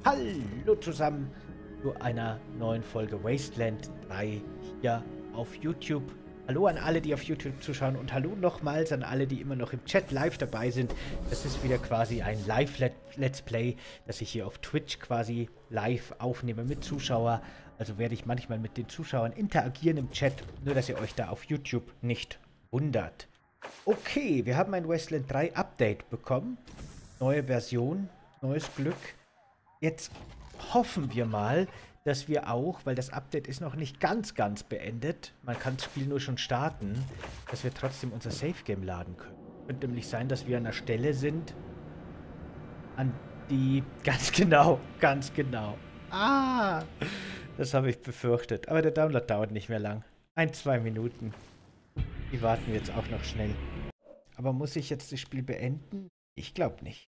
Hallo zusammen zu einer neuen Folge Wasteland 3 hier auf YouTube. Hallo an alle, die auf YouTube zuschauen und hallo nochmals an alle, die immer noch im Chat live dabei sind. Das ist wieder quasi ein Live-Let's Play, das ich hier auf Twitch quasi live aufnehme mit Zuschauer. Also werde ich manchmal mit den Zuschauern interagieren im Chat, nur dass ihr euch da auf YouTube nicht wundert. Okay, wir haben ein Wasteland 3 Update bekommen. Neue Version, neues Glück. Jetzt hoffen wir mal, dass wir auch, weil das Update ist noch nicht ganz beendet, man kann das Spiel nur schon starten, dass wir trotzdem unser Safe Game laden können. Könnte nämlich sein, dass wir an einer Stelle sind, an die ganz genau. Ah, das habe ich befürchtet. Aber der Download dauert nicht mehr lang. 1, 2 Minuten. Die warten wir jetzt auch noch schnell. Aber muss ich jetzt das Spiel beenden? Ich glaube nicht.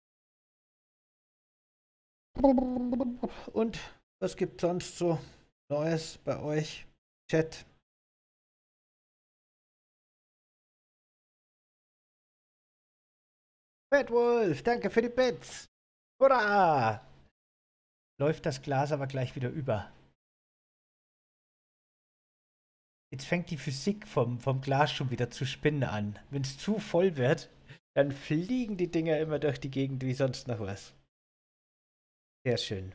Und was gibt sonst so Neues bei euch? Chat. Bad Wolf, danke für die Bits. Hurra! Läuft das Glas aber gleich wieder über. Jetzt fängt die Physik vom Glas schon wieder zu spinnen an. Wenn es zu voll wird, dann fliegen die Dinger immer durch die Gegend wie sonst noch was. Sehr schön.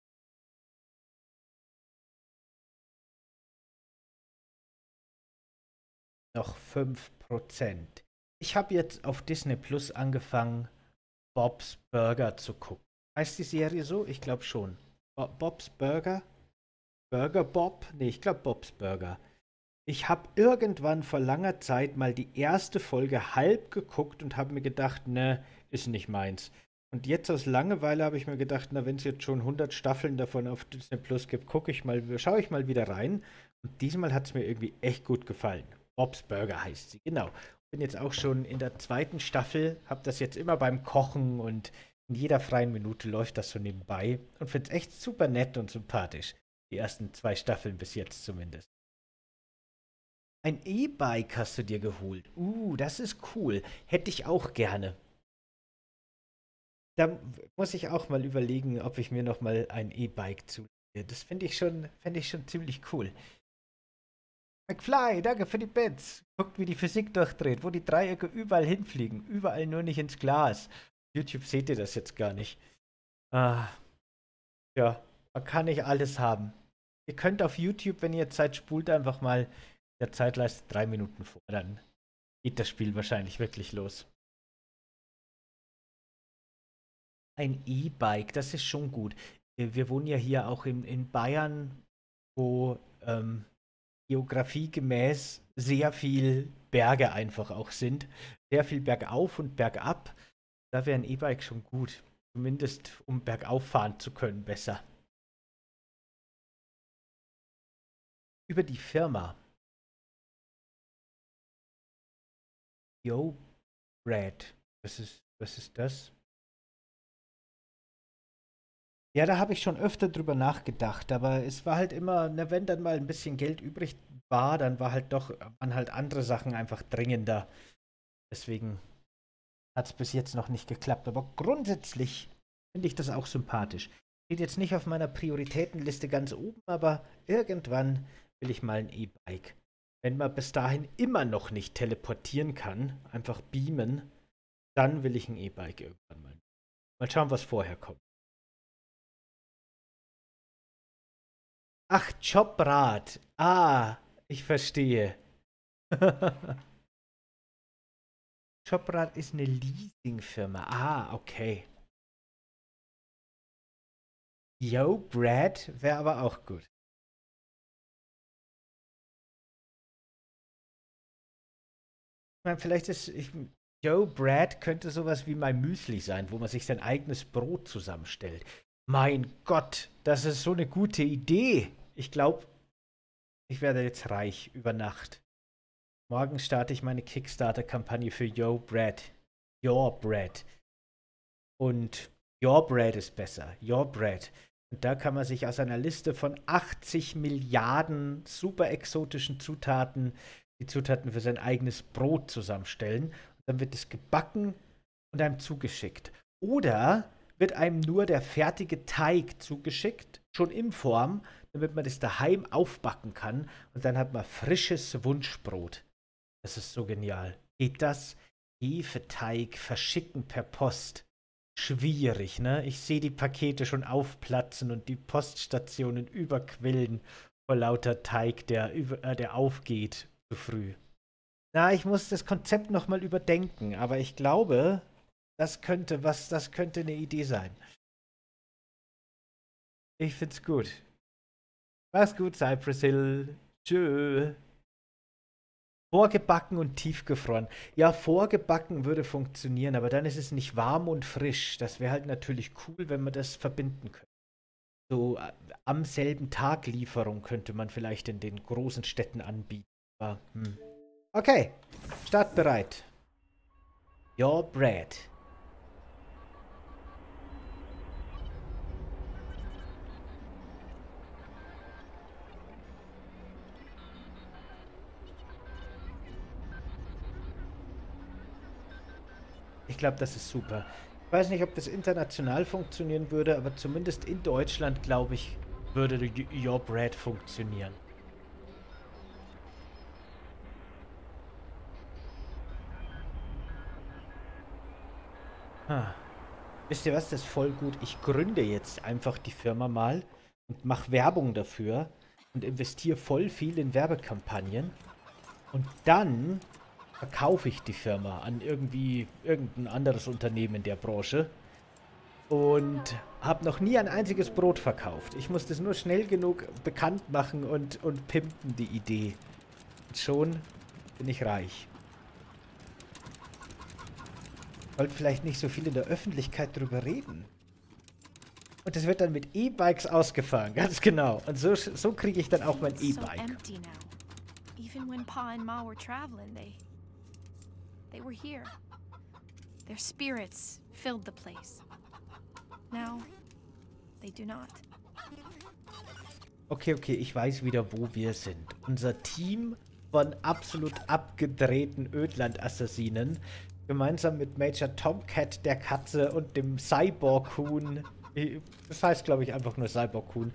Noch 5%. Ich habe jetzt auf Disney Plus angefangen, Bob's Burger zu gucken. Heißt die Serie so? Ich glaube schon. Bob's Burger? Burger Bob? Nee, ich glaube Bob's Burger. Ich habe irgendwann vor langer Zeit mal die erste Folge halb geguckt und habe mir gedacht, ne, ist nicht meins. Und jetzt aus Langeweile habe ich mir gedacht, na, wenn es jetzt schon 100 Staffeln davon auf Disney Plus gibt, schaue ich mal wieder rein. Und diesmal hat es mir irgendwie echt gut gefallen. Bob's Burger heißt sie, genau. Bin jetzt auch schon in der zweiten Staffel, habe das jetzt immer beim Kochen und in jeder freien Minute läuft das so nebenbei und finde es echt super nett und sympathisch. Die ersten 2 Staffeln bis jetzt zumindest. Ein E-Bike hast du dir geholt. Das ist cool. Hätte ich auch gerne. Da muss ich auch mal überlegen, ob ich mir noch mal ein E-Bike zulege. Das finde ich schon ziemlich cool. McFly, danke für die Bits. Guckt, wie die Physik durchdreht, wo die Dreiecke überall hinfliegen. Überall nur nicht ins Glas. YouTube seht ihr das jetzt gar nicht. Ah, ja, man kann nicht alles haben. Ihr könnt auf YouTube, wenn ihr Zeit spult, einfach mal der Zeitleiste 3 Minuten vor. Dann geht das Spiel wahrscheinlich wirklich los. Ein E-Bike, das ist schon gut. Wir wohnen ja hier auch in Bayern, wo geografiegemäß sehr viel Berge einfach auch sind. Sehr viel bergauf und bergab. Da wäre ein E-Bike schon gut. Zumindest um bergauf fahren zu können, besser. Über die Firma. Yo, Brad. Was ist das? Ja, da habe ich schon öfter drüber nachgedacht, aber es war halt immer, na, wenn dann mal ein bisschen Geld übrig war, dann waren halt andere Sachen einfach dringender. Deswegen hat es bis jetzt noch nicht geklappt. Aber grundsätzlich finde ich das auch sympathisch. Steht jetzt nicht auf meiner Prioritätenliste ganz oben, aber irgendwann will ich mal ein E-Bike. Wenn man bis dahin immer noch nicht teleportieren kann, einfach beamen, dann will ich ein E-Bike irgendwann mal. Mal schauen, was vorher kommt. Ach, Jobrad. Ah, ich verstehe. Jobrad ist eine Leasingfirma. Ah, okay. Yo, Brad wäre aber auch gut. Ich meine, Joe Brad könnte sowas wie mein Müsli sein, wo man sich sein eigenes Brot zusammenstellt. Mein Gott, das ist so eine gute Idee. Ich glaube, ich werde jetzt reich über Nacht. Morgen starte ich meine Kickstarter-Kampagne für Yo Bread. Your Bread. Und Your Bread ist besser. Your Bread. Und da kann man sich aus einer Liste von 80 Milliarden super exotischen Zutaten die Zutaten für sein eigenes Brot zusammenstellen. Und dann wird es gebacken und einem zugeschickt. Oder wird einem nur der fertige Teig zugeschickt, schon in Form, damit man das daheim aufbacken kann. Und dann hat man frisches Wunschbrot. Das ist so genial. Geht das? Hefeteig verschicken per Post. Schwierig, ne? Ich sehe die Pakete schon aufplatzen und die Poststationen überquillen vor lauter Teig, der aufgeht zu früh. Na, ich muss das Konzept nochmal überdenken, aber ich glaube, das könnte eine Idee sein. Ich find's gut. Mach's gut, Cypress Hill. Tschö. Vorgebacken und tiefgefroren. Ja, vorgebacken würde funktionieren, aber dann ist es nicht warm und frisch. Das wäre halt natürlich cool, wenn man das verbinden könnte. So am selben Tag Lieferung könnte man vielleicht in den großen Städten anbieten. Aber, okay, startbereit. Your bread. Ich glaube, das ist super. Ich weiß nicht, ob das international funktionieren würde, aber zumindest in Deutschland, glaube ich, würde Your Bread funktionieren. Ah. Wisst ihr was, das ist voll gut. Ich gründe jetzt einfach die Firma mal und mache Werbung dafür und investiere voll viel in Werbekampagnen. Und dann verkaufe ich die Firma an irgendein anderes Unternehmen in der Branche und habe noch nie ein einziges Brot verkauft. Ich muss das nur schnell genug bekannt machen und pimpen, die Idee. Und schon bin ich reich. Wollte vielleicht nicht so viel in der Öffentlichkeit drüber reden. Und das wird dann mit E-Bikes ausgefahren, ganz genau. Und so kriege ich dann auch mein E-Bike. Even when Pa and Ma were traveling, they were here. Their spirits filled the place. Now, they do not. Okay, ich weiß wieder, wo wir sind. Unser Team von absolut abgedrehten Ödland-Assassinen, gemeinsam mit Major Tomcat, der Katze, und dem Cyborg-Huhn, das heißt, glaube ich, einfach nur Cyborg-Huhn,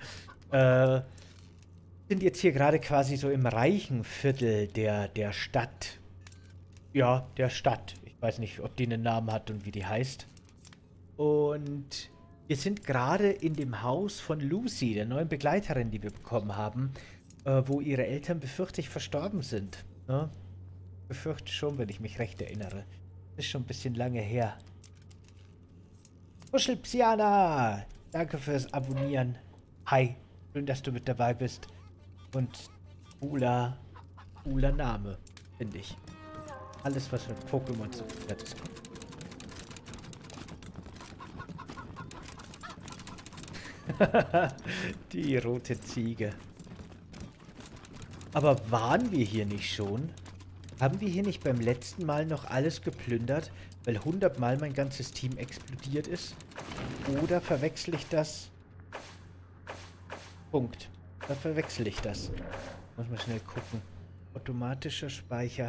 sind jetzt hier gerade quasi so im reichen Viertel der Stadt. Ja, der Stadt. Ich weiß nicht, ob die einen Namen hat und wie die heißt. Und wir sind gerade in dem Haus von Lucy, der neuen Begleiterin, die wir bekommen haben, wo ihre Eltern befürchtet verstorben sind. Ne? Befürchte schon, wenn ich mich recht erinnere. Das ist schon ein bisschen lange her. Kuschelpsiana! Danke fürs Abonnieren. Hi, schön, dass du mit dabei bist. Und cooler Name, finde ich. Alles, was mit Pokémon zu tun hat, ist gut. Die rote Ziege. Aber waren wir hier nicht schon? Haben wir hier nicht beim letzten Mal noch alles geplündert, weil 100 Mal mein ganzes Team explodiert ist? Oder verwechsel ich das? Punkt. Da verwechsel ich das. Muss mal schnell gucken. Automatischer Speicher.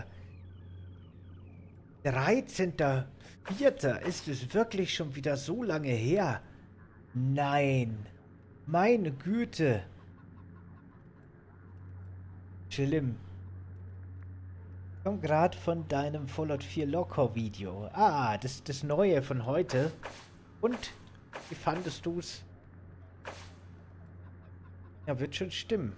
13.04. Ist es wirklich schon wieder so lange her? Nein. Meine Güte. Schlimm. Ich komme gerade von deinem Fallout 4 Locker Video. Ah, das neue von heute. Und? Wie fandest du's? Ja, wird schon stimmen.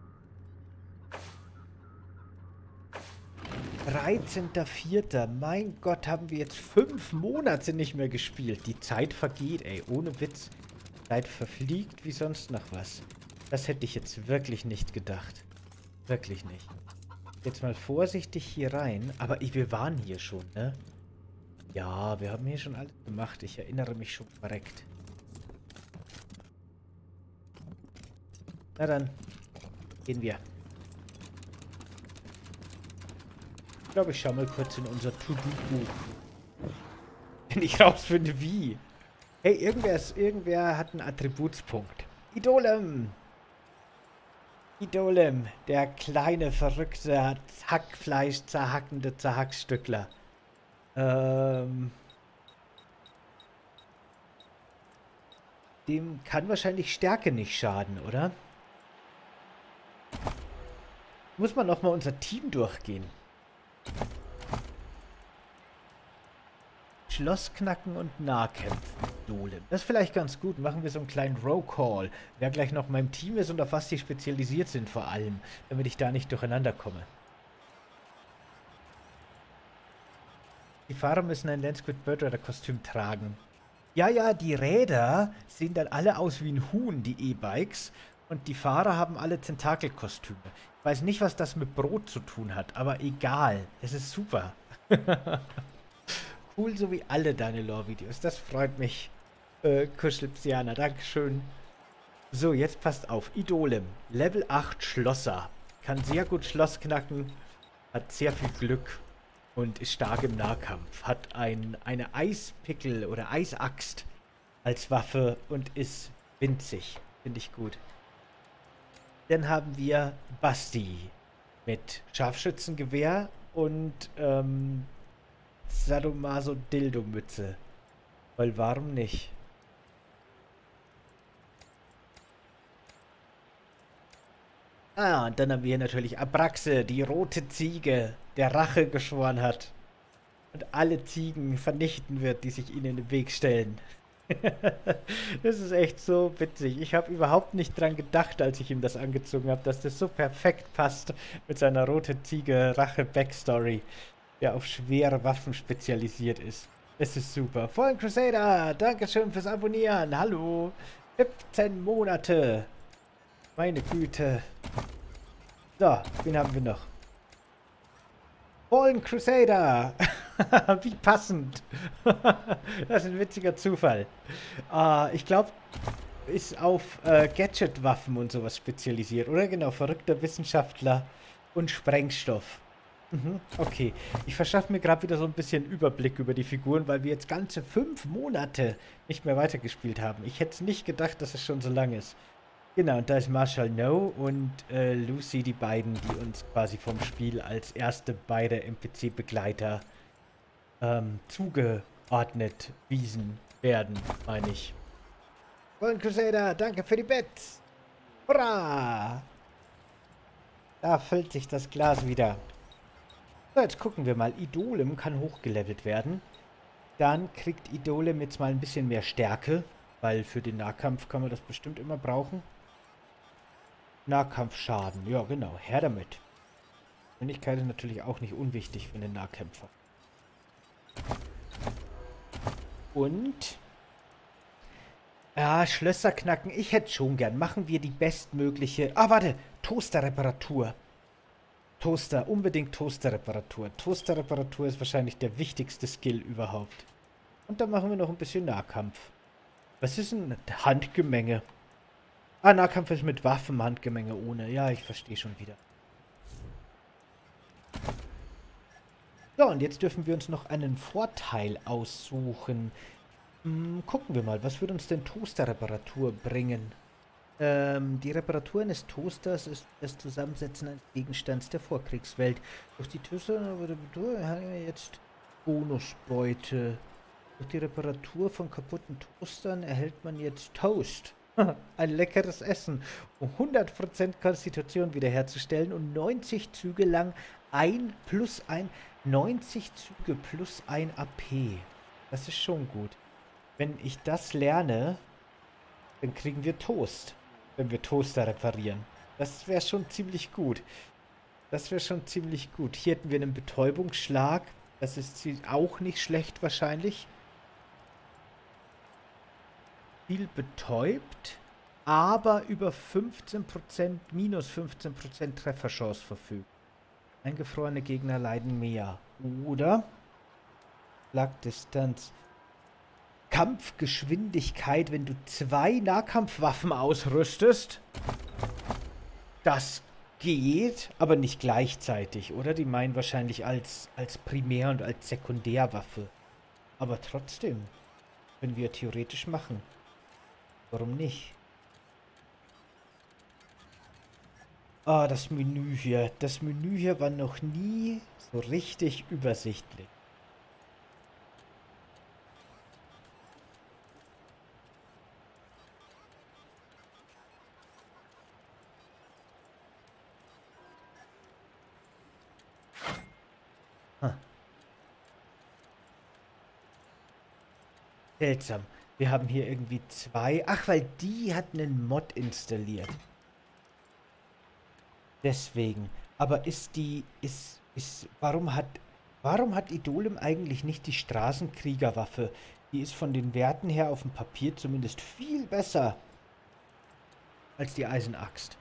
13.04. Mein Gott, haben wir jetzt 5 Monate nicht mehr gespielt. Die Zeit vergeht, ey. Ohne Witz. Die Zeit verfliegt wie sonst noch was. Das hätte ich jetzt wirklich nicht gedacht. Wirklich nicht. Jetzt mal vorsichtig hier rein. Aber wir waren hier schon, ne? Ja, wir haben hier schon alles gemacht. Ich erinnere mich schon korrekt. Na dann. Gehen wir. Ich glaube, ich schaue mal kurz in unser To-Do-Buch. Wenn ich rausfinde, wie. Hey, irgendwer hat einen Attributspunkt. Idolem! Idolem, der kleine, verrückte, Hackfleisch zerhackende Zerhackstückler. dem kann wahrscheinlich Stärke nicht schaden, oder? Muss man noch mal unser Team durchgehen. Schloss knacken und Nahkämpfen. Dolem. Das ist vielleicht ganz gut. Machen wir so einen kleinen Roll-Call. Wer gleich noch in meinem Team ist und auf was die spezialisiert sind vor allem. Damit ich da nicht durcheinander komme. Die Fahrer müssen ein Landsquid Bird Rider Kostüm tragen. Ja, die Räder sehen dann alle aus wie ein Huhn, die E-Bikes. Und die Fahrer haben alle Tentakelkostüme. Ich weiß nicht, was das mit Brot zu tun hat, aber egal. Es ist super. Cool, so wie alle deine Lore-Videos. Das freut mich, Kuschelpsianer. Dankeschön. So, jetzt passt auf. Idolem. Level 8 Schlosser. Kann sehr gut Schloss knacken. Hat sehr viel Glück. Und ist stark im Nahkampf. Hat eine Eispickel oder Eisaxt als Waffe und ist winzig. Finde ich gut. Dann haben wir Basti mit Scharfschützengewehr und Sadomaso-Dildo-Mütze. Weil warum nicht? Ah, und dann haben wir natürlich Abraxe, die rote Ziege, der Rache geschworen hat. Und alle Ziegen vernichten wird, die sich ihnen in den Weg stellen. Das ist echt so witzig. Ich habe überhaupt nicht dran gedacht, als ich ihm das angezogen habe, dass das so perfekt passt mit seiner rote Ziege Rache Backstory, der auf schwere Waffen spezialisiert ist. Es ist super. Fallen Crusader, Dankeschön fürs Abonnieren. Hallo. 17 Monate. Meine Güte. So, wen haben wir noch? Fallen Crusader. Wie passend. Das ist ein witziger Zufall. Ich glaube, ist auf Gadget-Waffen und sowas spezialisiert, oder? Genau, verrückter Wissenschaftler und Sprengstoff. Okay, ich verschaffe mir gerade wieder so ein bisschen Überblick über die Figuren, weil wir jetzt ganze 5 Monate nicht mehr weitergespielt haben. Ich hätte es nicht gedacht, dass es schon so lang ist. Genau, und da ist Marshall No und Lucy, die beiden, die uns quasi vom Spiel als erste beide NPC-Begleiter zugeordnet wiesen werden, meine ich. Golden Crusader, danke für die Bets! Hurra! Da füllt sich das Glas wieder. So, jetzt gucken wir mal. Idolem kann hochgelevelt werden. Dann kriegt Idolem jetzt mal ein bisschen mehr Stärke, weil für den Nahkampf kann man das bestimmt immer brauchen. Nahkampfschaden, ja genau, her damit. Geschwindigkeit ist natürlich auch nicht unwichtig für einen Nahkämpfer. Und ja, Schlösser knacken. Ich hätte schon gern. Machen wir die bestmögliche. Ah, warte. Toasterreparatur. Toaster. Unbedingt Toasterreparatur. Toasterreparatur ist wahrscheinlich der wichtigste Skill überhaupt. Und dann machen wir noch ein bisschen Nahkampf. Was ist ein Handgemenge? Ah, Nahkampf ist mit Waffen, Handgemenge ohne. Ja, ich verstehe schon wieder. So, und jetzt dürfen wir uns noch einen Vorteil aussuchen. Gucken wir mal, was würde uns denn Toasterreparatur bringen? Die Reparatur eines Toasters ist das Zusammensetzen eines Gegenstands der Vorkriegswelt. Durch die Toasterreparatur erhalten wir jetzt Bonusbeute. Durch die Reparatur von kaputten Toastern erhält man jetzt Toast. Ein leckeres Essen, um 100% Konstitution wiederherzustellen und 90 Züge lang 90 Züge plus 1 AP. Das ist schon gut. Wenn ich das lerne, dann kriegen wir Toast, wenn wir Toaster reparieren. Das wäre schon ziemlich gut. Das wäre schon ziemlich gut. Hier hätten wir einen Betäubungsschlag. Das ist auch nicht schlecht wahrscheinlich. Viel betäubt, aber über 15%, minus 15% Trefferchance verfügt. Eingefrorene Gegner leiden mehr. Oder Schlagdistanz. Kampfgeschwindigkeit, wenn du 2 Nahkampfwaffen ausrüstest. Das geht, aber nicht gleichzeitig, oder? Die meinen wahrscheinlich als Primär- und als Sekundärwaffe. Aber trotzdem, können wir theoretisch machen. Warum nicht? Ah, das Menü hier. Das Menü hier war noch nie so richtig übersichtlich. Seltsam. Wir haben hier irgendwie zwei. Ach, weil die hat einen Mod installiert. Deswegen. Aber warum hat Idolem eigentlich nicht die Straßenkriegerwaffe? Die ist von den Werten her auf dem Papier zumindest viel besser als die Eisenaxt.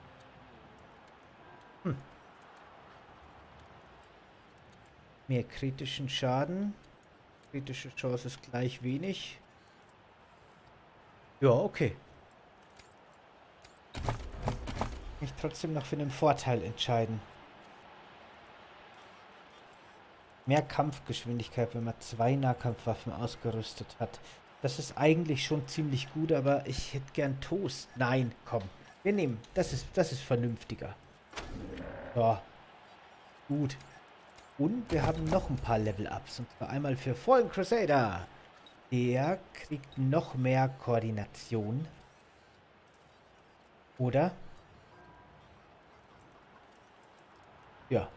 Mehr kritischen Schaden. Kritische Chance ist gleich wenig. Ja, okay. Mich trotzdem noch für den Vorteil entscheiden. Mehr Kampfgeschwindigkeit, wenn man 2 Nahkampfwaffen ausgerüstet hat. Das ist eigentlich schon ziemlich gut, aber ich hätte gern Toast. Nein, komm. Wir nehmen. Das ist vernünftiger. So. Gut. Und wir haben noch ein paar Level-Ups. Und zwar einmal für Fallen Crusader. Der kriegt noch mehr Koordination. Oder? Ja.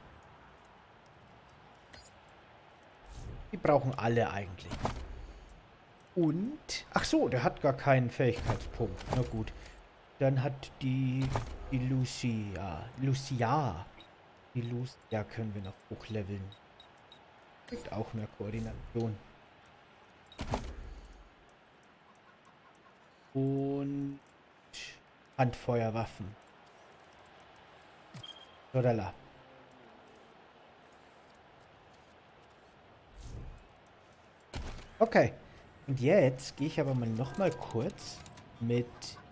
Die brauchen alle eigentlich. Und... Ach so, der hat gar keinen Fähigkeitspunkt. Na gut. Dann hat die Lucia. Die Lucia können wir noch hochleveln. Kriegt auch mehr Koordination. Und Handfeuerwaffen. Sodala. Okay. Und jetzt gehe ich aber mal noch mal kurz mit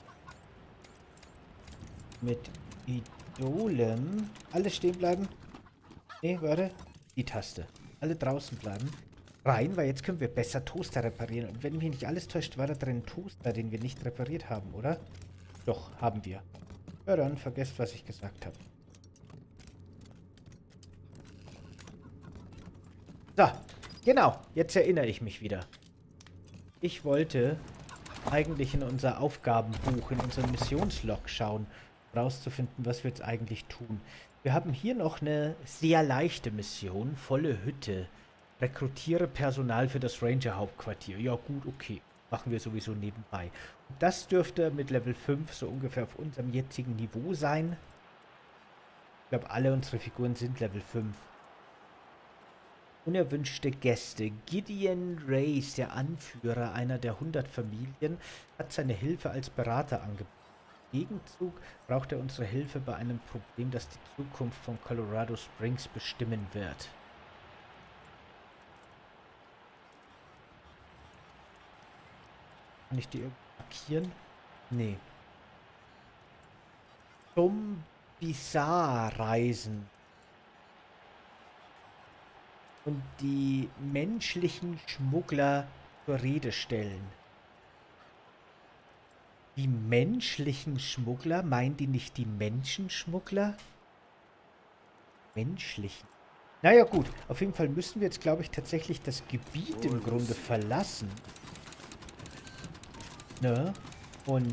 Idolem. Alle stehen bleiben. Nee, warte. Die Taste. Alle draußen bleiben. Rein, weil jetzt können wir besser Toaster reparieren. Und wenn mich nicht alles täuscht, war da drin ein Toaster, den wir nicht repariert haben, oder? Doch, haben wir. Ja, dann vergesst, was ich gesagt habe. So, genau. Jetzt erinnere ich mich wieder. Ich wollte eigentlich in unser Aufgabenbuch, in unseren Missionslog schauen, rauszufinden, was wir jetzt eigentlich tun. Wir haben hier noch eine sehr leichte Mission, volle Hütte. Rekrutiere Personal für das Ranger-Hauptquartier. Ja gut, okay. Machen wir sowieso nebenbei. Und das dürfte mit Level 5 so ungefähr auf unserem jetzigen Niveau sein. Ich glaube, alle unsere Figuren sind Level 5. Unerwünschte Gäste. Gideon Reyes, der Anführer einer der 100 Familien, hat seine Hilfe als Berater angeboten. Im Gegenzug braucht er unsere Hilfe bei einem Problem, das die Zukunft von Colorado Springs bestimmen wird. Kann ich die irgendwie markieren? Nee. Zum Bizarre reisen. Und die menschlichen Schmuggler zur Rede stellen. Die menschlichen Schmuggler? Meinen die nicht die Menschenschmuggler? Menschlichen. Naja gut, auf jeden Fall müssen wir jetzt, glaube ich, tatsächlich das Gebiet im Grunde verlassen. Ne? Und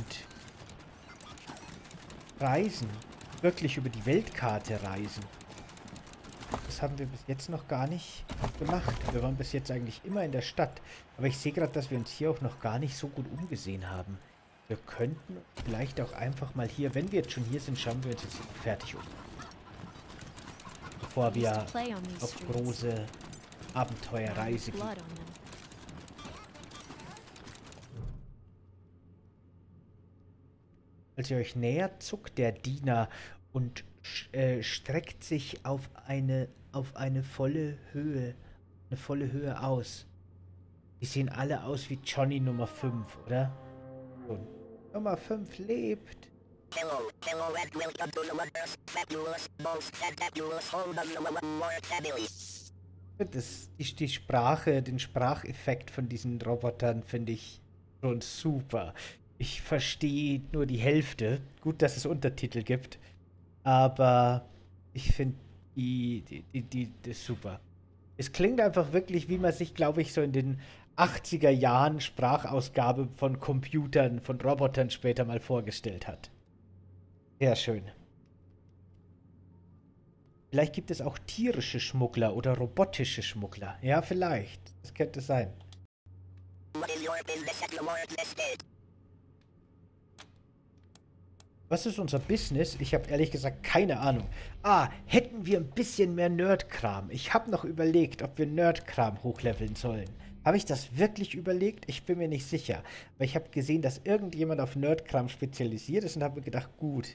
reisen. Wirklich über die Weltkarte reisen. Das haben wir bis jetzt noch gar nicht gemacht. Wir waren bis jetzt eigentlich immer in der Stadt. Aber ich sehe gerade, dass wir uns hier auch noch gar nicht so gut umgesehen haben. Wir könnten vielleicht auch einfach mal hier, wenn wir jetzt schon hier sind, schauen wir uns jetzt fertig um. Bevor wir auf große Abenteuerreise gehen. Als ihr euch nähert, zuckt der Diener und streckt sich auf eine volle Höhe aus. Die sehen alle aus wie Johnny Nummer 5, oder? So. Nummer 5 lebt. Die Sprache, den Spracheffekt von diesen Robotern finde ich schon super. Ich verstehe nur die Hälfte. Gut, dass es Untertitel gibt. Aber ich finde das super. Es klingt einfach wirklich, wie man sich, glaube ich, so in den 80er Jahren Sprachausgabe von Computern, von Robotern später mal vorgestellt hat. Sehr schön. Vielleicht gibt es auch tierische Schmuggler oder robotische Schmuggler. Ja, vielleicht. Das könnte sein. Was ist unser Business? Ich habe ehrlich gesagt keine Ahnung. Ah, hätten wir ein bisschen mehr Nerdkram. Ich habe noch überlegt, ob wir Nerdkram hochleveln sollen. Habe ich das wirklich überlegt? Ich bin mir nicht sicher. Aber ich habe gesehen, dass irgendjemand auf Nerdkram spezialisiert ist und habe mir gedacht, gut.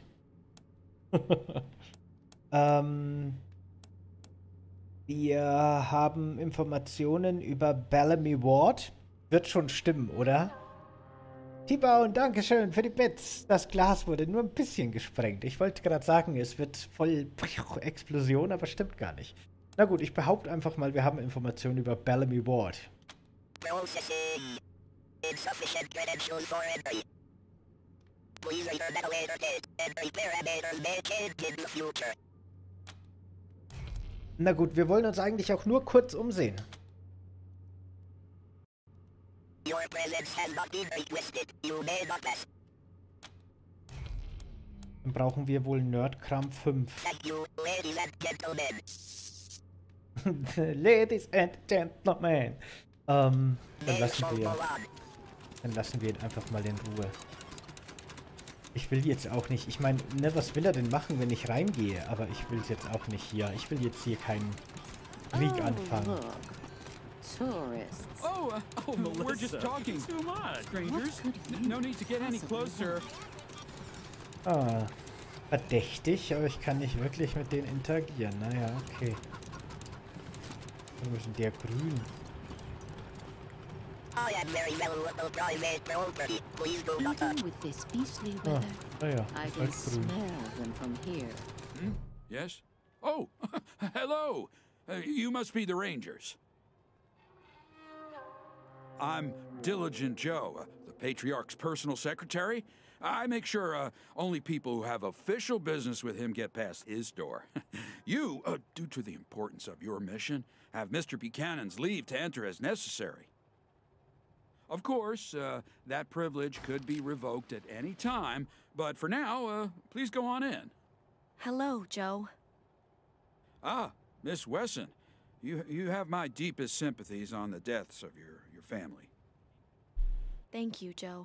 Wir haben Informationen über Bellamy Ward. Wird schon stimmen, oder? T-Bone, Dankeschön für die Bits. Das Glas wurde nur ein bisschen gesprengt. Ich wollte gerade sagen, es wird voll Explosion, aber stimmt gar nicht. Na gut, ich behaupte einfach mal, wir haben Informationen über Bellamy Ward. Insufficient credentials for entry. Please enter ventilator kit and prepare elevators may change in the future. Na gut, wir wollen uns eigentlich auch nur kurz umsehen. Your presence has not been requested. You may not pass. Dann brauchen wir wohl Nerdkram 5. Thank you, ladies and gentlemen. Ladies and gentlemen. Dann lassen wir ihn einfach mal in Ruhe. Ich will jetzt auch nicht, ich meine, ne, was will er denn machen, wenn ich reingehe? Aber ich will es jetzt auch nicht hier. Ich will jetzt hier keinen Krieg anfangen. Tourists. We're just talking. Too much, strangers. No need to get any closer. Ah, verdächtig, aber ich kann nicht wirklich mit denen interagieren. Naja, okay. Wo ist denn der grün? I am very well local private property. Please do not touch. With this beastly weather, ja, I can smell them from here. Yes? Oh, hello. You must be the Rangers. I'm Diligent Joe, the Patriarch's personal secretary. I make sure only people who have official business with him get past his door. You, due to the importance of your mission, have Mr. Buchanan's leave to enter as necessary. Of course, that privilege could be revoked at any time, but for now, please go on in. Hello, Joe. Ah, Miss Wesson, you have my deepest sympathies on the deaths of your family. Thank you, Joe.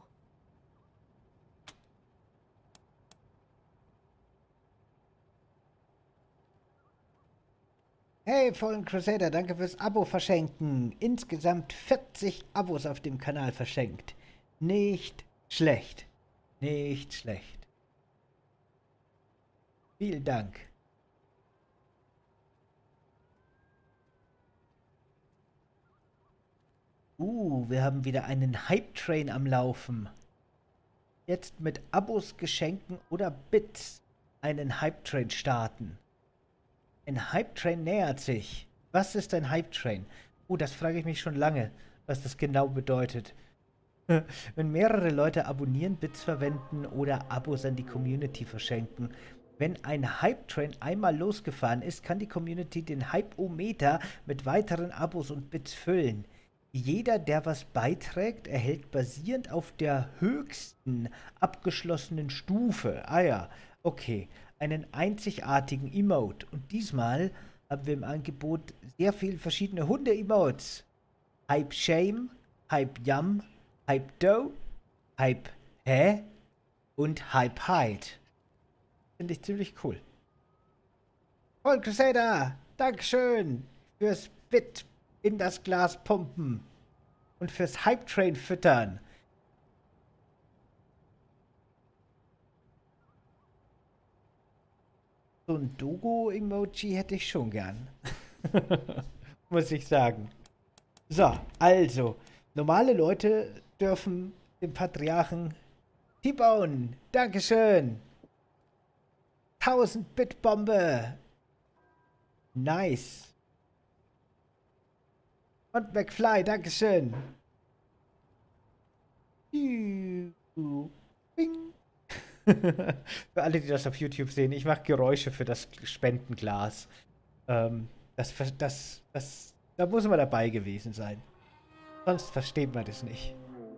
Hey, Fallen Crusader, danke fürs Abo verschenken. Insgesamt 40 Abos auf dem Kanal verschenkt. Nicht schlecht. Nicht schlecht. Vielen Dank. Wir haben wieder einen Hype-Train am Laufen. Jetzt mit Abos, Geschenken oder Bits einen Hype-Train starten. Ein Hype-Train nähert sich. Was ist ein Hype-Train? Das frage ich mich schon lange, was das genau bedeutet. Wenn mehrere Leute abonnieren, Bits verwenden oder Abos an die Community verschenken. Wenn ein Hype-Train einmal losgefahren ist, kann die Community den Hype-O-Meter mit weiteren Abos und Bits füllen. Jeder, der was beiträgt, erhält basierend auf der höchsten abgeschlossenen Stufe, okay, einen einzigartigen Emote. Und diesmal haben wir im Angebot sehr viele verschiedene Hunde-Emotes. Hype Shame, Hype Yum, Hype Doe, Hype Hä und Hype Hide. Finde ich ziemlich cool. Paul Crusader, Dankeschön fürs Bit in das Glas pumpen und fürs Hype Train füttern. So ein Dogo-Emoji hätte ich schon gern. Muss ich sagen. So, also, normale Leute dürfen den Patriarchen T-Bone. Dankeschön. 1000-Bit-Bombe. Nice. Und McFly, Dankeschön. Bing. Für alle, die das auf YouTube sehen, ich mache Geräusche für das Spendenglas. Da muss man dabei gewesen sein. Sonst versteht man das nicht.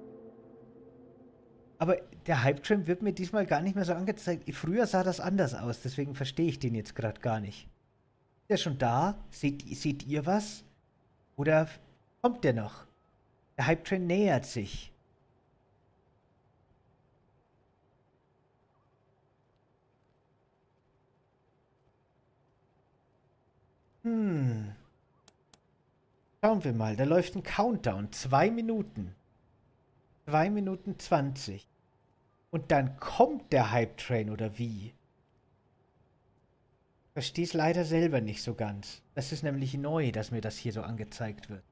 Aber der Hype-Train wird mir diesmal gar nicht mehr so angezeigt. Früher sah das anders aus, deswegen verstehe ich den jetzt gerade gar nicht. Ist der schon da? Seht ihr was? Oder kommt der noch? Der Hype Train nähert sich. Schauen wir mal, da läuft ein Countdown. 2 Minuten. 2 Minuten 20. Und dann kommt der Hype Train, oder wie? Ich verstehe es leider selber nicht so ganz. Das ist nämlich neu, dass mir das hier so angezeigt wird.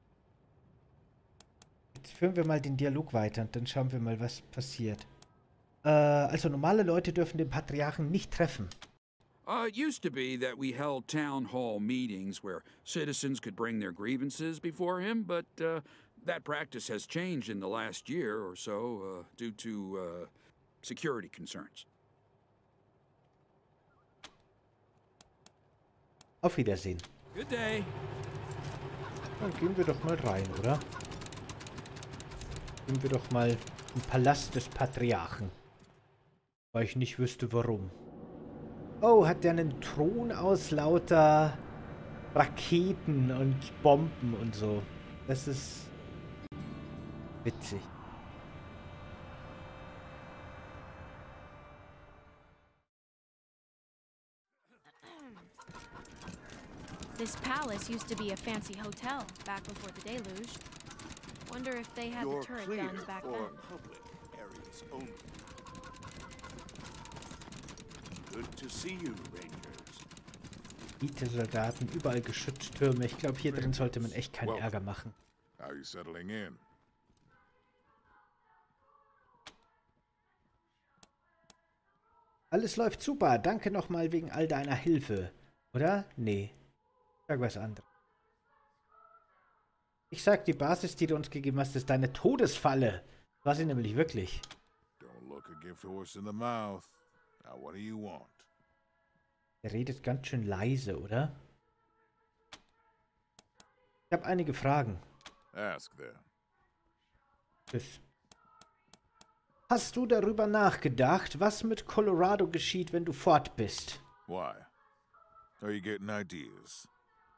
Jetzt führen wir mal den Dialog weiter und dann schauen wir mal, was passiert. Also normale Leute dürfen den Patriarchen nicht treffen. It used to be that we held town hall meetings where citizens could bring their grievances before him, but that practice has changed in the last year or so due to security concerns. Auf Wiedersehen. Good day. Dann gehen wir doch mal rein, oder? Gehen wir doch mal im Palast des Patriarchen. Weil ich nicht wüsste, warum. Oh, hat der einen Thron aus lauter Raketen und Bomben und so. Das ist witzig. This palace used to be a fancy hotel back before the deluge. Wonder if they had the turret guns back then. Public areas only. Good to see you, Rangers. Elite-Soldaten, überall Geschütztürme. Ich glaube, hier drin sollte man echt keinen Ärger machen. How are you settling in? Alles läuft super. Danke nochmal wegen all deiner Hilfe. Oder? Nee. Sag was anderes. Ich sag, die Basis, die du uns gegeben hast, ist deine Todesfalle. War sie nämlich wirklich. Don't look a gift horse in the mouth. Now what do you want? Er redet ganz schön leise, oder? Ich habe einige Fragen. Ask there. Tschüss. Hast du darüber nachgedacht, was mit Colorado geschieht, wenn du fort bist? Why? Are you getting ideas?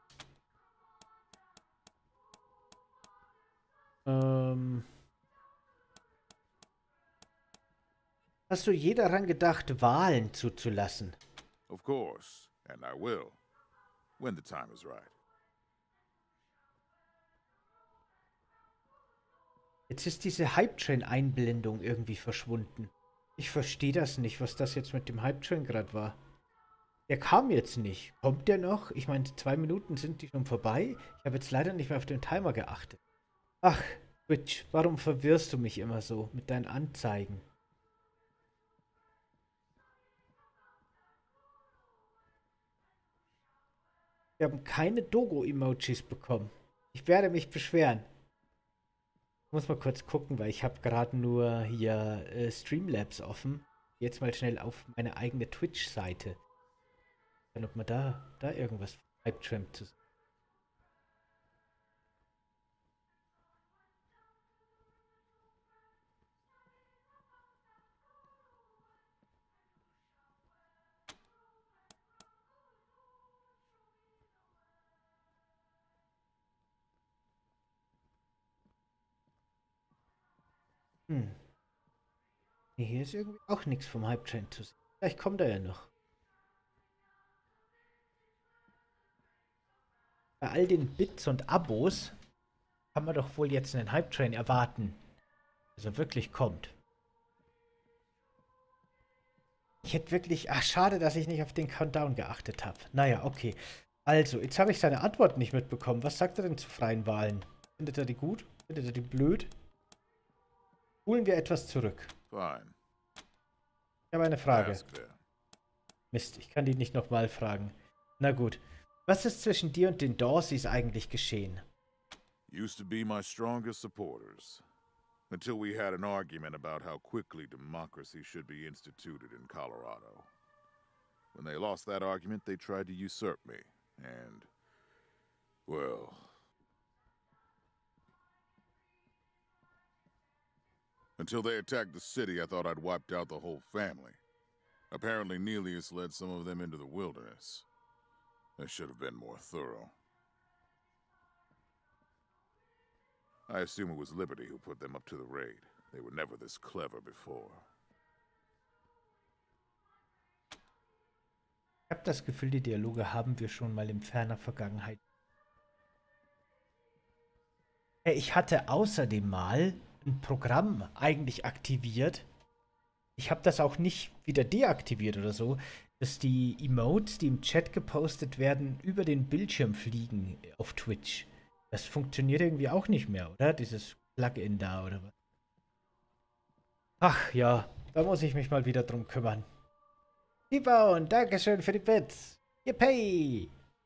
Hast du je daran gedacht, Wahlen zuzulassen? Of course, and I will. When the time is right. Jetzt ist diese Hype-Train-Einblendung irgendwie verschwunden. Ich verstehe das nicht, was das jetzt mit dem Hype-Train gerade war. Der kam jetzt nicht. Kommt der noch? Ich meine, 2 Minuten sind die schon vorbei. Ich habe jetzt leider nicht mehr auf den Timer geachtet. Ach, Twitch, warum verwirrst du mich immer so mit deinen Anzeigen? Wir haben keine Dogo-Emojis bekommen. Ich werde mich beschweren. Ich muss mal kurz gucken, weil ich habe gerade nur hier Streamlabs offen. Jetzt mal schnell auf meine eigene Twitch-Seite. Ob man da irgendwas Hype-Train zu sagen. Nee, hier ist irgendwie auch nichts vom Hype-Train zu sehen. Vielleicht kommt er ja noch. Bei all den Bits und Abos kann man doch wohl jetzt einen Hype-Train erwarten. Also wirklich kommt. Ich hätte wirklich... Ach, schade, dass ich nicht auf den Countdown geachtet habe. Naja, okay. Also, jetzt habe ich seine Antwort nicht mitbekommen. Was sagt er denn zu freien Wahlen? Findet er die gut? Findet er die blöd? Holen wir etwas zurück. Fine. Ich habe eine Frage. Ask there. Mist, ich kann die nicht nochmal fragen. Na gut. Was ist zwischen dir und den Dorseys eigentlich geschehen? Used to be my strongest supporters. Until we had an argument about how quickly democracy should be instituted in Colorado. When they lost that argument, they tried to usurp me. And, well... Until they attacked the city, I thought I'd wiped out the whole family. Apparently, Nelius led some of them into the wilderness. I should have been more thorough. I assume it was Liberty who put them up to the raid. They were never this clever before. Ich habe das Gefühl, die Dialoge haben wir schon mal in ferner Vergangenheit. Ich hatte außerdem mal ein Programm eigentlich aktiviert. Ich habe das auch nicht wieder deaktiviert oder so, dass die Emotes, die im Chat gepostet werden, über den Bildschirm fliegen auf Twitch. Das funktioniert irgendwie auch nicht mehr, oder? Dieses Plugin da, oder was? Ach ja, da muss ich mich mal wieder drum kümmern. T-Bone, Dankeschön für die Bits. Yippee!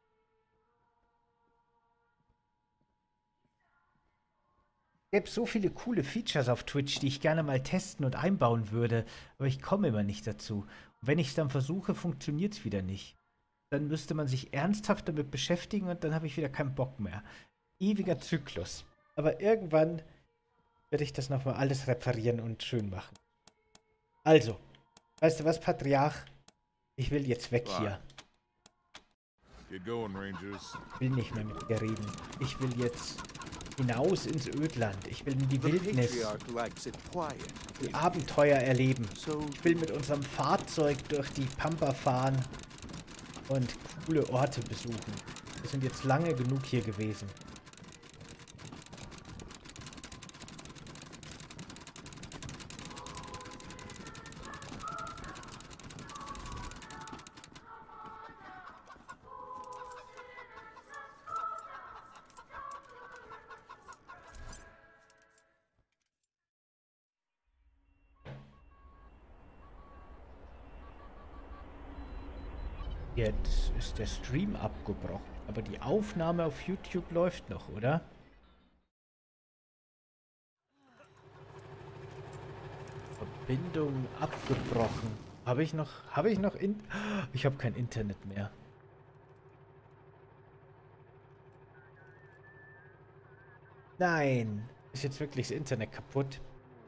Es gibt so viele coole Features auf Twitch, die ich gerne mal testen und einbauen würde, aber ich komme immer nicht dazu. Und wenn ich es dann versuche, funktioniert es wieder nicht. Dann müsste man sich ernsthaft damit beschäftigen und dann habe ich wieder keinen Bock mehr. Ewiger Zyklus. Aber irgendwann werde ich das nochmal alles reparieren und schön machen. Also, weißt du was, Patriarch? Ich will jetzt weg hier. Get going, Rangers. Ich will nicht mehr mit dir reden. Ich will jetzt hinaus ins Ödland. Ich will in die Wildnis. Die Abenteuer erleben. Ich will mit unserem Fahrzeug durch die Pampa fahren und coole Orte besuchen. Wir sind jetzt lange genug hier gewesen. Jetzt ist der Stream abgebrochen, aber die Aufnahme auf YouTube läuft noch, oder? Verbindung abgebrochen. Habe ich noch Ich habe kein Internet mehr. Nein, ist jetzt wirklich das Internet kaputt?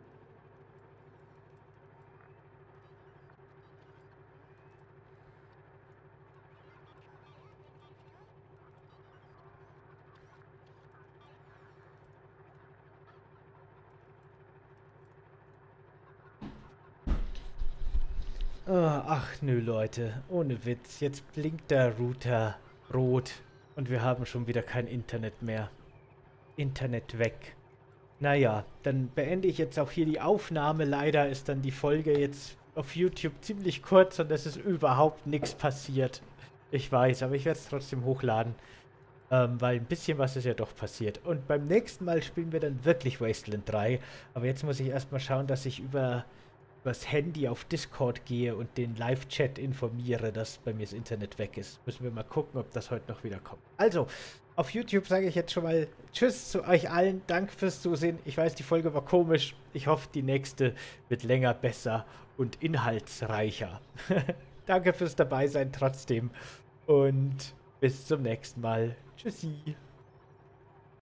Oh, ach nö, Leute, ohne Witz. Jetzt blinkt der Router rot und wir haben schon wieder kein Internet mehr. Internet weg. Naja, dann beende ich jetzt auch hier die Aufnahme. Leider ist dann die Folge jetzt auf YouTube ziemlich kurz und es ist überhaupt nichts passiert. Ich weiß, aber ich werde es trotzdem hochladen. Weil ein bisschen was ist ja doch passiert. Und beim nächsten Mal spielen wir dann wirklich Wasteland 3. Aber jetzt muss ich erstmal schauen, dass ich übers Handy auf Discord gehe und den Live-Chat informiere, dass bei mir das Internet weg ist. Müssen wir mal gucken, ob das heute noch wieder kommt. Also, auf YouTube sage ich jetzt schon mal Tschüss zu euch allen. Danke fürs Zusehen. Ich weiß, die Folge war komisch. Ich hoffe, die nächste wird länger, besser und inhaltsreicher. Danke fürs Dabeisein trotzdem. Und bis zum nächsten Mal. Tschüssi.